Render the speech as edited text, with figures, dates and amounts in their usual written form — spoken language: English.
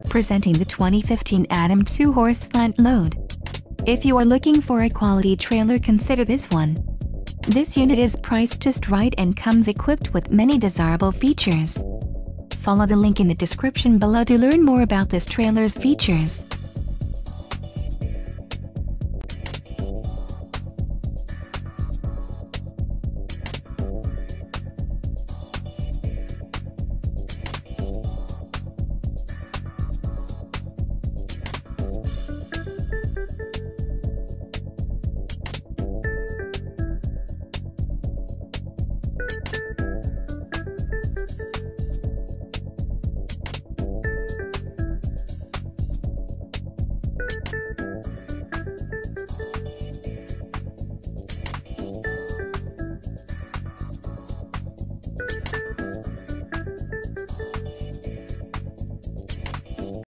Presenting the 2015 Atom 2-horse slant load. If you are looking for a quality trailer, consider this one. This unit is priced just right and comes equipped with many desirable features. Follow the link in the description below to learn more about this trailer's features.